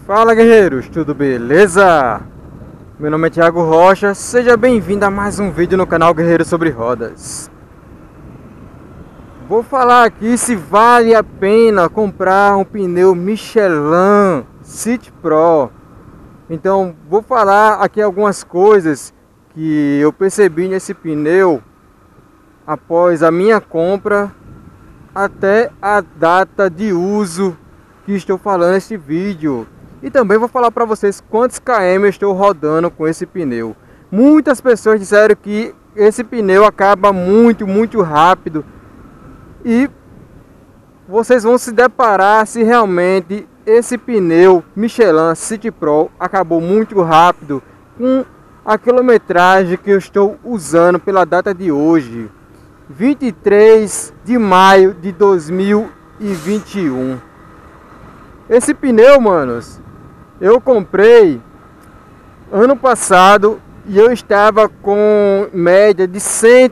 Fala, guerreiros, tudo beleza? Meu nome é Thiago Rocha, seja bem-vindo a mais um vídeo no canal Guerreiro sobre Rodas. Vou falar aqui se vale a pena comprar um pneu Michelin City Pro. Então vou falar aqui algumas coisas que eu percebi nesse pneu após a minha compra até a data de uso que estou falando neste vídeo. E também vou falar para vocês quantos km eu estou rodando com esse pneu. Muitas pessoas disseram que esse pneu acaba muito rápido. E vocês vão se deparar se realmente esse pneu Michelin City Pro acabou muito rápido com a quilometragem que eu estou usando pela data de hoje, 23 de maio de 2021. Esse pneu, manos, eu comprei ano passado e eu estava com média de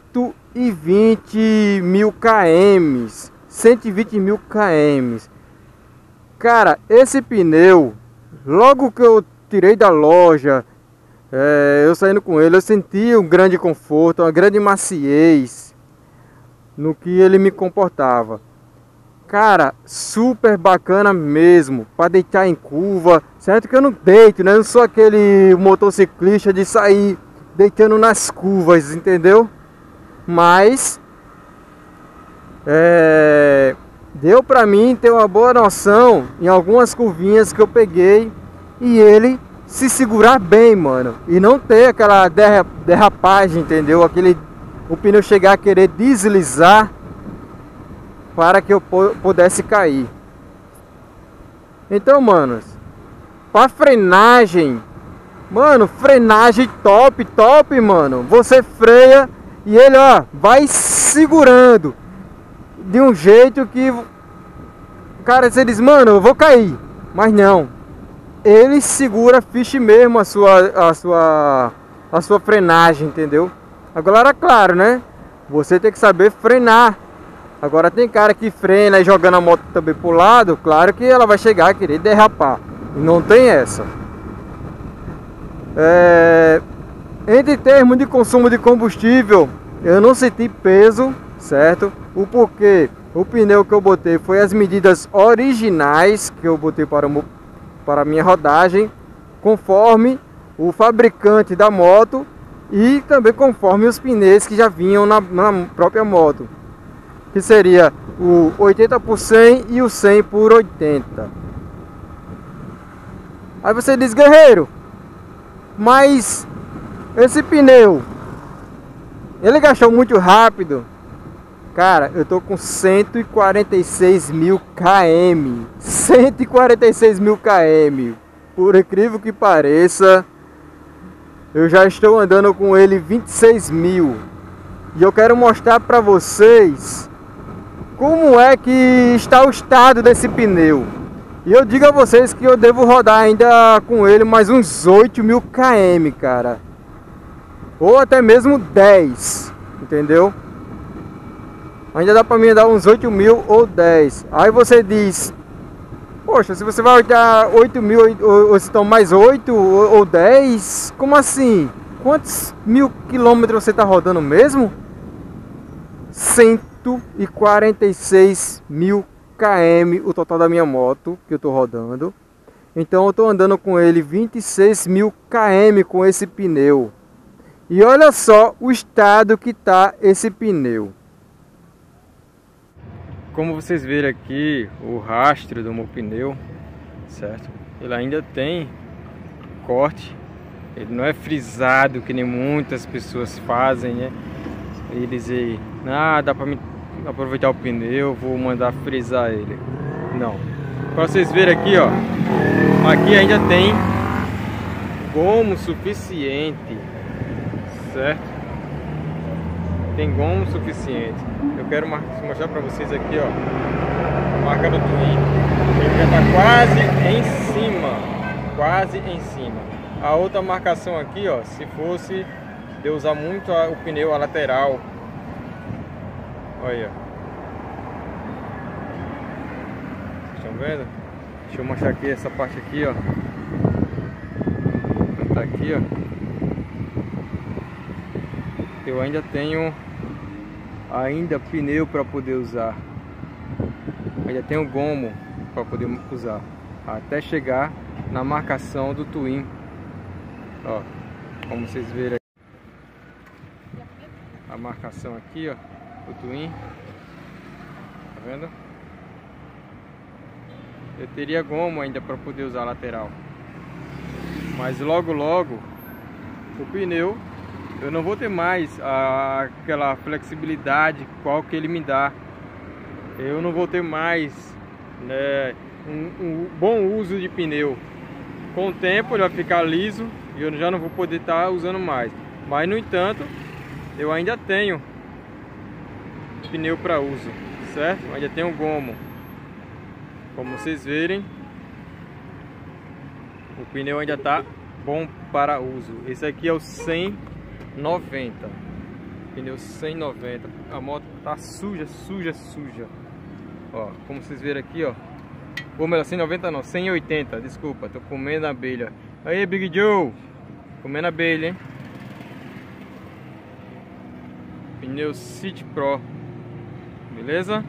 120 mil km. 120 mil km. Cara, esse pneu, logo que eu tirei da loja, eu saindo com ele, eu senti um grande conforto, uma grande maciez no que ele me comportava. Cara, super bacana mesmo, para deitar em curva, certo que eu não deito, né? Eu não sou aquele motociclista de sair deitando nas curvas, entendeu? Mas deu pra mim ter uma boa noção em algumas curvinhas que eu peguei e ele se segurar bem, mano, e não ter aquela derrapagem, entendeu? O pneu chegar a querer deslizar para que eu pudesse cair. Então, manos, para frenagem, mano, frenagem top, mano. Você freia e ele, ó, vai segurando de um jeito que, cara, você diz, mano, eu vou cair, mas não. Ele segura fixe mesmo a sua frenagem, entendeu? Agora, claro, né? Você tem que saber frenar. Agora tem cara que frena e jogando a moto também pro lado, claro que ela vai chegar a querer derrapar. Não tem essa. Entre termos de consumo de combustível, eu não senti peso, certo? O porquê? O pneu que eu botei foi as medidas originais que eu botei para a minha rodagem, conforme o fabricante da moto e também conforme os pneus que já vinham na própria moto, que seria o 80 por 100 e o 100 por 80. Aí você diz, guerreiro, mas esse pneu, ele gastou muito rápido. Cara, eu tô com 146 mil km. 146 mil km. Por incrível que pareça, eu já estou andando com ele 26 mil. E eu quero mostrar para vocês como é que está o estado desse pneu. E eu digo a vocês que eu devo rodar ainda com ele mais uns 8 mil km, cara. Ou até mesmo 10, entendeu? Ainda dá pra mim dar uns 8 mil ou 10. Aí você diz, poxa, se você vai dar 8 mil ou então mais 8 ou 10, como assim? Quantos mil quilômetros você tá rodando mesmo? 146 mil km o total da minha moto que eu tô rodando. Então eu tô andando com ele 26 mil km com esse pneu. E olha só o estado que tá esse pneu. Como vocês viram aqui o rastro do meu pneu, certo? Ele ainda tem corte. Ele não é frisado que nem muitas pessoas fazem, né? E dizer, dá pra aproveitar o pneu, vou mandar frisar ele. Não. Pra vocês verem aqui, ó, aqui ainda tem gomo suficiente, certo? Tem gomo suficiente. Eu quero mostrar pra vocês aqui, ó, a marca do Twin. Ele já tá quase em cima. A outra marcação aqui, ó, se fosse de usar muito o pneu, a lateral. Olha. Estão vendo? Deixa eu mostrar aqui essa parte aqui, ó. aqui, ó, eu ainda tenho pneu para poder usar. Ainda tenho gomo para poder usar até chegar na marcação do Twin. Ó, como vocês verem a marcação aqui, ó, do Twin. Tá vendo? Eu teria gomo ainda para poder usar a lateral. Mas logo logo o pneu eu não vou ter mais aquela flexibilidade qual que ele me dá. Eu não vou ter mais, né, um bom uso de pneu. Com o tempo ele vai ficar liso e eu já não vou poder estar usando mais. Mas no entanto, eu ainda tenho pneu para uso, certo? Eu ainda tenho gomo. Como vocês verem, o pneu ainda está bom para uso. Esse aqui é o 190, pneu 190. A moto tá suja. Ó, como vocês verem aqui, ó. Ou melhor, 190 não, 180, desculpa, tô comendo abelha. Aí, Big Joe, comendo abelha, hein? Pneu City Pro, beleza?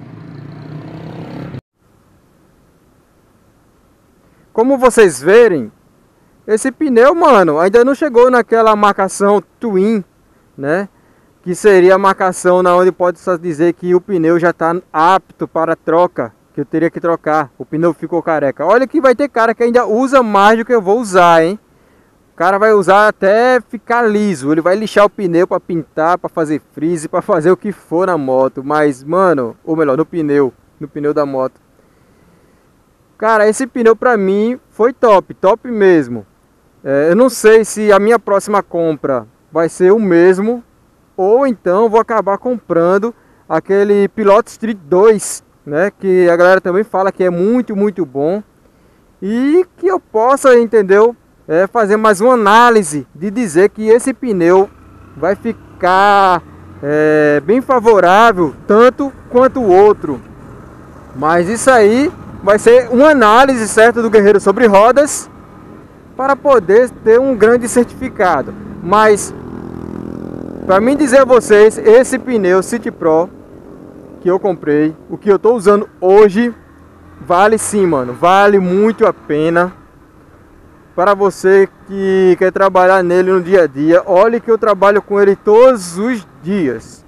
Como vocês verem, esse pneu, mano, ainda não chegou naquela marcação Twin, né? Que seria a marcação na onde pode só dizer que o pneu já está apto para troca, que eu teria que trocar. O pneu ficou careca. Olha que vai ter cara que ainda usa mais do que eu vou usar, hein? O cara vai usar até ficar liso. Ele vai lixar o pneu para pintar, para fazer freeze, para fazer o que for na moto. Mas, mano, ou melhor, no pneu da moto. Cara, esse pneu pra mim foi top mesmo. Eu não sei se a minha próxima compra vai ser o mesmo, ou então vou acabar comprando aquele Pilot Street 2, né, que a galera também fala que é muito bom, e que eu possa, entendeu, fazer mais uma análise de dizer que esse pneu vai ficar bem favorável tanto quanto o outro. Mas isso aí vai ser uma análise, certo, do Guerreiro Sobre Rodas, para poder ter um grande certificado. Mas para mim dizer a vocês, esse pneu City Pro que eu comprei, o que eu estou usando hoje, vale sim, mano, vale muito a pena. Para você que quer trabalhar nele no dia a dia, olhe que eu trabalho com ele todos os dias,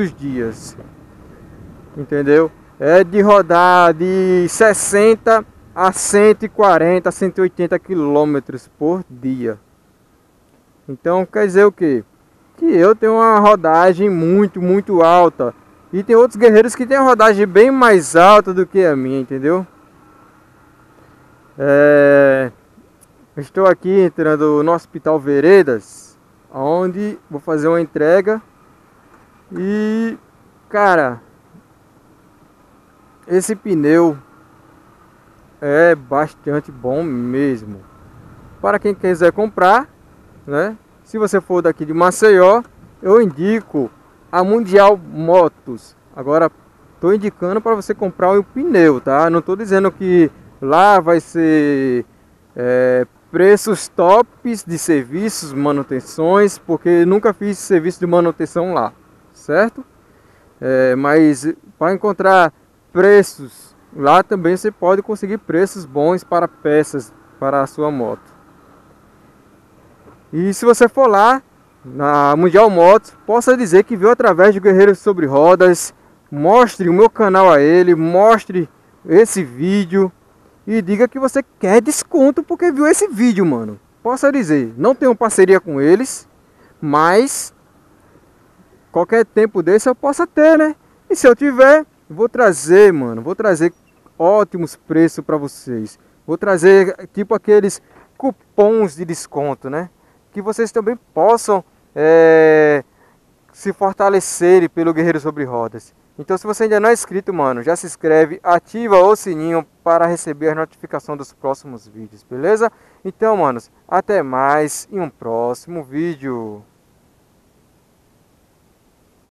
entendeu? É de rodar de 60 a 140, 180 quilômetros por dia. Então quer dizer o quê? Que eu tenho uma rodagem muito alta. E tem outros guerreiros que têm uma rodagem bem mais alta do que a minha, entendeu? Estou aqui entrando no Hospital Veredas, onde vou fazer uma entrega. E, cara, esse pneu é bastante bom mesmo. Para quem quiser comprar, né? Se você for daqui de Maceió, eu indico a Mundial Motos. Agora, estou indicando para você comprar um pneu, tá? Não estou dizendo que lá vai ser preços tops de serviços, manutenções, porque nunca fiz serviço de manutenção lá, certo? Mas para encontrar preços lá também você pode conseguir preços bons para peças para a sua moto. E se você for lá na Mundial Motos, possa dizer que viu através de Guerreiros Sobre Rodas. Mostre o meu canal a ele, mostre esse vídeo e diga que você quer desconto porque viu esse vídeo, mano. Possa dizer, não tenho parceria com eles, mas qualquer tempo desse eu possa ter, né? E se eu tiver, vou trazer, mano, vou trazer ótimos preços para vocês. Vou trazer tipo aqueles cupons de desconto, né? Que vocês também possam se fortalecerem pelo Guerreiro Sobre Rodas. Então, se você ainda não é inscrito, mano, já se inscreve, ativa o sininho para receber a notificação dos próximos vídeos, beleza? Então, manos, até mais em um próximo vídeo.